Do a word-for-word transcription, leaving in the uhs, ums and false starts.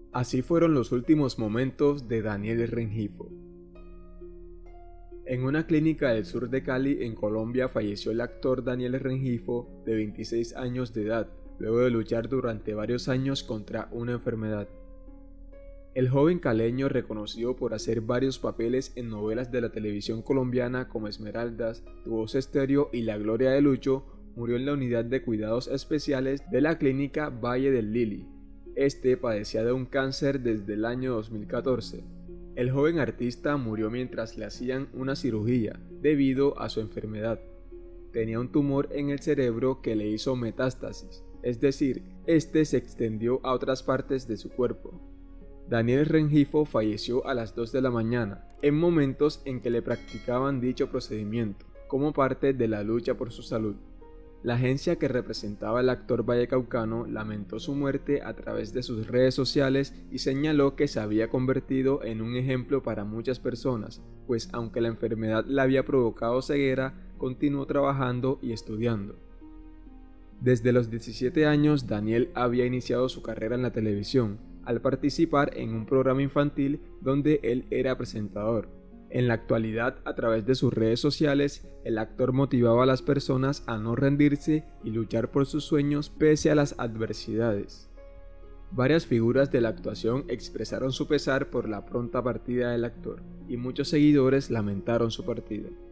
Así fueron los últimos momentos de Daniel Rengifo. En una clínica del sur de Cali, en Colombia, falleció el actor Daniel Rengifo, de veintiséis años de edad, luego de luchar durante varios años contra una enfermedad. El joven caleño, reconocido por hacer varios papeles en novelas de la televisión colombiana como Esmeraldas, Tu Voz Estéreo y La Gloria de Lucho, murió en la unidad de cuidados especiales de la clínica Valle del Lili. Este padecía de un cáncer desde el año dos mil catorce. El joven artista murió mientras le hacían una cirugía debido a su enfermedad. Tenía un tumor en el cerebro que le hizo metástasis, es decir, este se extendió a otras partes de su cuerpo. Daniel Rengifo falleció a las dos de la mañana, en momentos en que le practicaban dicho procedimiento, como parte de la lucha por su salud. La agencia que representaba al actor vallecaucano lamentó su muerte a través de sus redes sociales y señaló que se había convertido en un ejemplo para muchas personas, pues aunque la enfermedad le había provocado ceguera, continuó trabajando y estudiando. Desde los diecisiete años, Daniel había iniciado su carrera en la televisión, al participar en un programa infantil donde él era presentador. En la actualidad, a través de sus redes sociales, el actor motivaba a las personas a no rendirse y luchar por sus sueños pese a las adversidades. Varias figuras de la actuación expresaron su pesar por la pronta partida del actor, y muchos seguidores lamentaron su partida.